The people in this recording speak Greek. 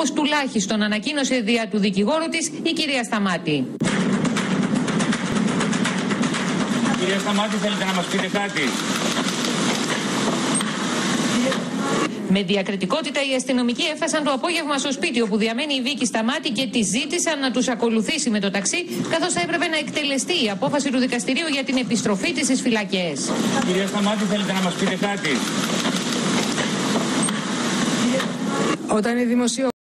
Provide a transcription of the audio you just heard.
Τουλάχιστον ανακοίνωσε δια του δικηγόρου της η κυρία Σταμάτη. Κυρία Σταμάτη, θέλετε να μας πείτε κάτι? Με διακριτικότητα οι αστυνομικοί έφτασαν το απόγευμα στο σπίτι όπου διαμένει η Βίκη Σταμάτη και τη ζήτησαν να τους ακολουθήσει με το ταξί, καθώς θα έπρεπε να εκτελεστεί η απόφαση του δικαστηρίου για την επιστροφή της στις φυλακές. Κυρία Σταμάτη, θέλετε να μας πείτε κάτι? Όταν είναι δημοσίο